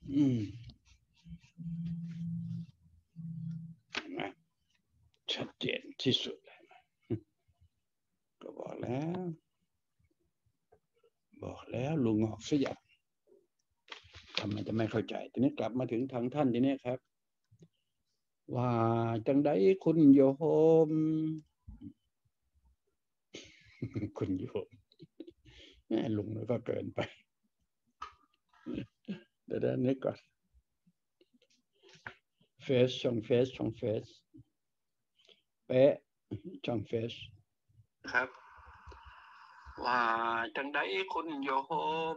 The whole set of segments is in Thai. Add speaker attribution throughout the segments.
Speaker 1: นะชัดเจนที่สุดก็บอกแล้วลุงออกเสียอย่างทำไมจะไม่เข้าใจทีนี้กลับมาถึงทางท่านทีนี้ครับว่าจังไดคุณโยมคุณโยมแม่ลุงก็เกินไปเดี๋ยวนี้ก่อนช่องเฟซเป๊ะช่องเฟซครับว่าจังไดคุณโยม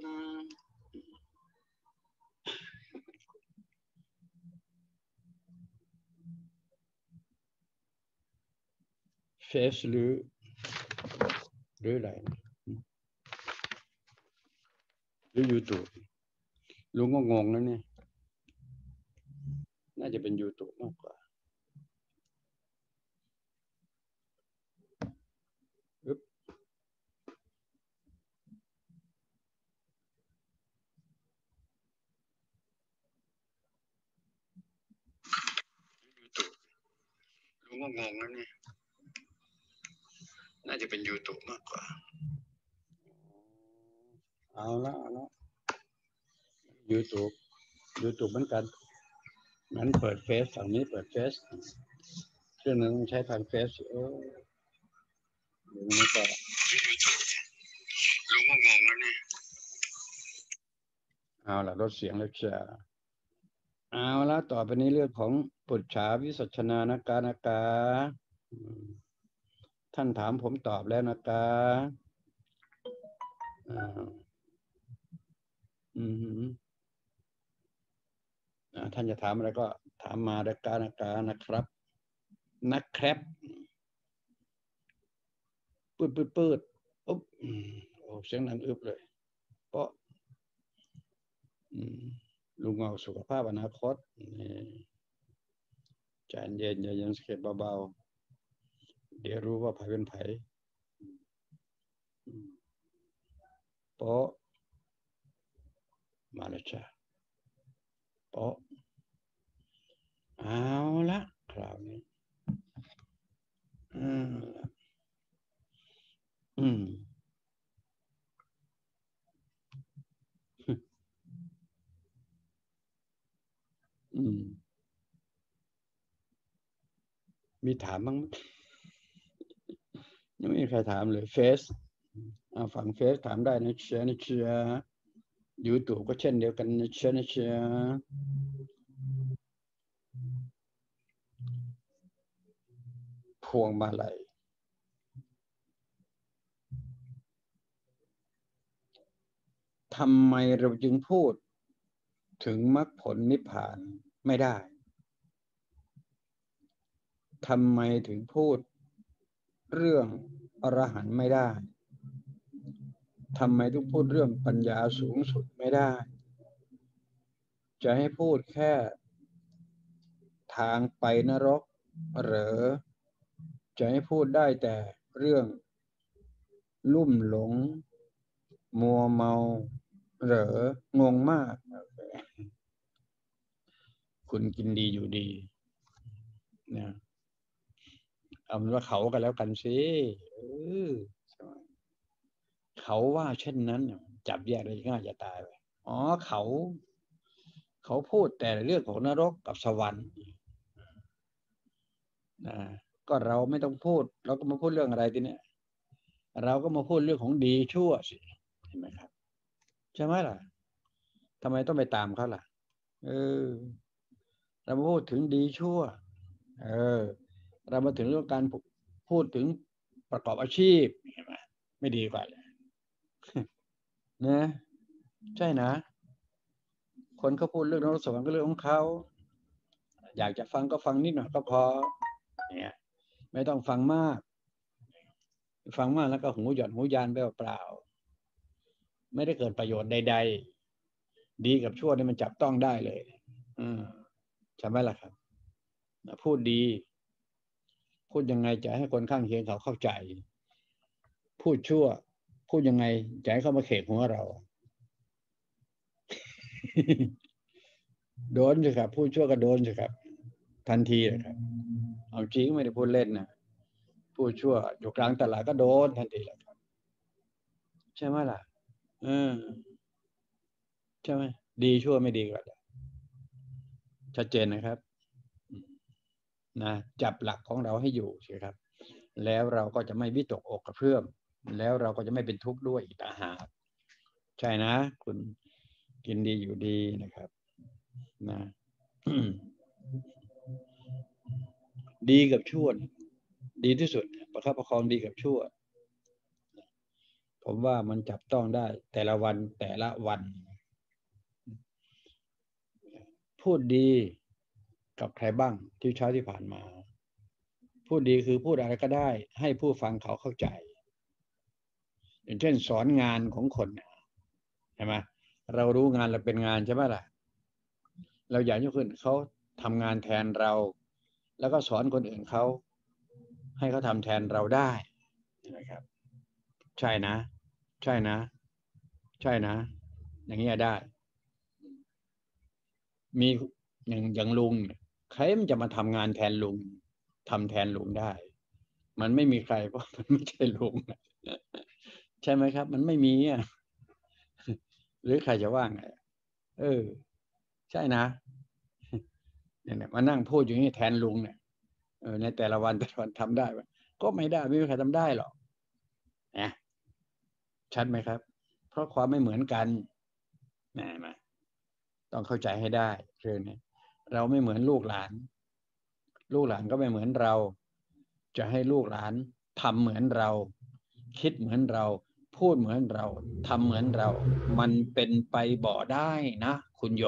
Speaker 1: เฟซหรืออะไรหรือ YouTube ลุงก็งงแล้วเนี่ยน่าจะเป็น YouTube มากกว่าลุงก็งงแล้วเนี่ยน่าจะเป็น YouTube มากกว่าเอาละYouTube เหมือนกันงั้นเปิดเฟซฝั่งนี้เปิดเฟซเครื่องนึงใช้ทางเฟซลุงไม่ก็ลุงก็งงแล้วเนี่ยเอาละลดเสียงแล้วจ้าเอาละต่อไปนี้เรื่องของปุจฉาวิสัชนานากาท่านถามผมตอบแล้วกาท่านจะถามอะไรก็ถามมานาการนะครับนะครับปืดอุ๊บโอ้เสียงนั้นอึบเลยเพราะลุงเอาสุขภาพอนาคตใจเย็นอย่ายังสเก็ตเบาๆเดี๋ยวรู้ว่าไผเป็นไผเพราะมาแล้วจ้ะเพราะเอาละคราวนี้มีถามบ้างยังไม่มีใครถามเลยเฟซฝั่งเฟซถามได้นะเชียร์YouTube ก็เช่นเดียวกันนะเชียร์พวงมาลัยทำไมเราจึงพูดถึงมรรคผลนิพพานไม่ได้ทำไมถึงพูดเรื่องอรหันต์ไม่ได้ทำไมต้องพูดเรื่องปัญญาสูงสุดไม่ได้จะให้พูดแค่ทางไปนรกหรือจะให้พูดได้แต่เรื่องลุ่มหลงมัวเมาหรืองงมากคุณกินดีอยู่ดีเนี่ยเอาเป็นว่าเขากันแล้วกันสิเขาว่าเช่นนั้นจับแยกได้ง่ายจะตายไปอ๋อเขาพูดแต่เรื่องของนรกกับสวรรค์ก็เราไม่ต้องพูดเราก็มาพูดเรื่องอะไรทีเนี้ยเราก็มาพูดเรื่องของดีชั่วสิเห็นไหมครับใช่ไหมล่ะทำไมต้องไปตามเขาล่ะเรามาพูดถึงดีชั่วเรามาถึงเรื่องการพูดถึงประกอบอาชีพเห็นไหมไม่ดีกว่าเลยนะใช่นะคนเขาพูดเรื่องนรกสวรรค์ก็เรื่องของเขาอยากจะฟังก็ฟังนิดหน่อยก็พอเนี่ยไม่ต้องฟังมากแล้วก็หูหย่อนหูยานไปเปล่าไม่ได้เกิดประโยชน์ใดๆดีกับชั่วนี่มันจับต้องได้เลยใช่ไหมล่ะครับพูดดีพูดยังไงจะให้คนข้างเคียงเขาเข้าใจพูดชั่วพูดยังไงจะให้เขามาเขกหัวเราโดนสิครับผู้ชั่วก็โดนสิครับทันทีเลยครับเอาจริงไม่ได้พูดเล่นนะผู้ชั่วอยู่กลางตลาดก็โดนทันทีเลยครับใช่ไหมล่ะเออใช่ไหมดีชั่วไม่ดีก็ชัดเจนนะครับนะจับหลักของเราให้อยู่สิครับแล้วเราก็จะไม่วิตกอกกระเพื่อมแล้วเราก็จะไม่เป็นทุกข์ด้วยอีกต่างหากใช่นะคุณกินดีอยู่ดีนะครับนะดีกับชั่วดีที่สุดประคับประคองดีกับชั่วผมว่ามันจับต้องได้แต่ละวันแต่ละวันพูดดีกับใครบ้างที่เช้าที่ผ่านมาพูดดีคือพูดอะไรก็ได้ให้ผู้ฟังเขาเข้าใจอย่างเช่นสอนงานของคนใช่ไหมเรารู้งานเราเป็นงานใช่ไหมล่ะเราอยากให้คนเขาทำงานแทนเราแล้วก็สอนคนอื่นเขาให้เขาทำแทนเราได้นะครับใช่นะใช่นะใช่นะอย่างนี้ได้มีอย่างลุงใครมันจะมาทำงานแทนลุงทำแทนลุงได้มันไม่มีใครเพราะมันไม่ใช่ลุงใช่ไหมครับมันไม่มีหรือใครจะว่าไงเออใช่นะเนี่ยมานั่งพูดอย่างนี้แทนลุงเนี่ยในแต่ละวันแต่ละวันทำได้ไหมก็ไม่ได้ไม่มีใครทำได้หรอกนะชัดไหมครับเพราะความไม่เหมือนกันนะมาต้องเข้าใจให้ได้เรื่องนี้เราไม่เหมือนลูกหลานลูกหลานก็ไม่เหมือนเราจะให้ลูกหลานทำเหมือนเราคิดเหมือนเราพูดเหมือนเราทำเหมือนเรามันเป็นไปบ่ได้นะคุณโย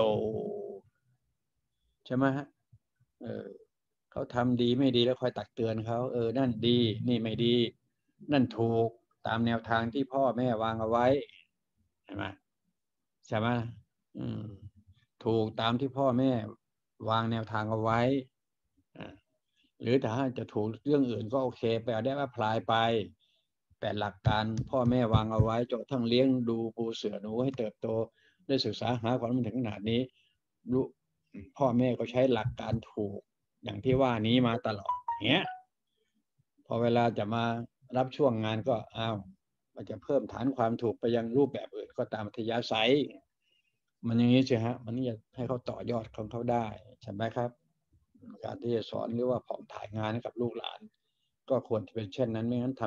Speaker 1: ใช่ไหมฮะเออเขาทำดีไม่ดีแล้วคอยตักเตือนเขานั่นดีนี่ไม่ดีนั่นถูกตามแนวทางที่พ่อแม่วางเอาไว้ใช่ไหมใช่ไหมอืมถูกตามที่พ่อแม่วางแนวทางเอาไว้หรือถ้าจะถูกเรื่องอื่นก็โอเคไปเอาได้ว่าพลายไปแต่หลักการพ่อแม่วางเอาไว้จนทั้งเลี้ยงดูปูเสือหนูให้เติบโตได้ศึกษาหาความรู้ถึงขนาดนี้รู้พ่อแม่ก็ใช้หลักการถูกอย่างที่ว่านี้มาตลอดเนี้ยพอเวลาจะมารับช่วงงานก็มันจะเพิ่มฐานความถูกไปยังรูปแบบอื่นก็ตามอัธยาศัยมันอย่างนี้ใช่ฮะมันนี่จะให้เขาต่อยอดของเขาได้ใช่ไหมครับการที่จะสอนหรือว่าผ่องถ่ายงานให้กับลูกหลานก็ควรจะเป็นเช่นนั้นไม่งั้น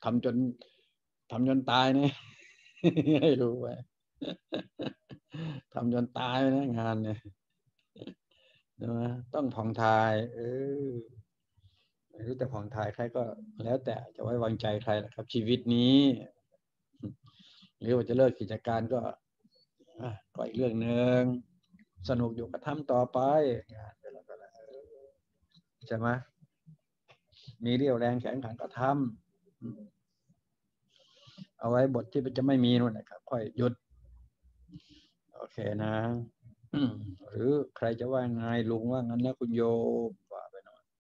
Speaker 1: ทำจนตายเนี่ยให้รู้ไว้ทำจนตายนะงานเนี่ยใช่ไหมต้องผ่องถ่ายไม่รู้แต่ผ่องถ่ายใครก็แล้วแต่จะไว้วางใจใครนะครับชีวิตนี้หรือว่าจะเลิกกิจการก็อีกเรื่องหนึ่งสนุกอยู่ก็ทำต่อไปใช่ไหมมีเรี่ยวแรงแข็งขันก็ทำเอาไว้บทที่จะไม่มีนู่นนะครับค่อยหยุดโอเคนะหรือใครจะว่าไงลุงว่างั้นแล้วคุณโย